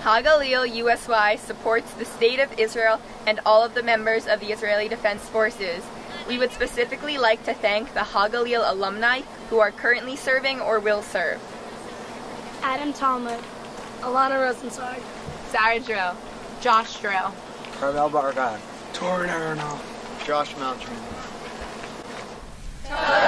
Hagalil USY supports the State of Israel and all of the members of the Israeli Defense Forces. We would specifically like to thank the Hagalil alumni who are currently serving or will serve. Adam Talmud, Ilana Rosensweig, Sarah Drill, Josh Drill, Carmelle Bargad, Toren Aronoff, Malchman.